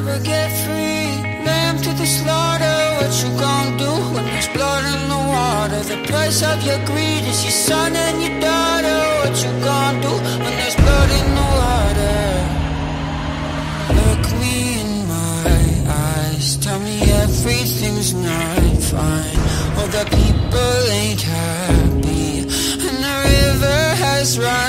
never get free. Lamb to the slaughter, what you gon' do when there's blood in the water? The price of your greed is your son and your daughter. What you gon' do when there's blood in the water? Look me in my eyes, tell me everything's not fine. All the people ain't happy, and the river has run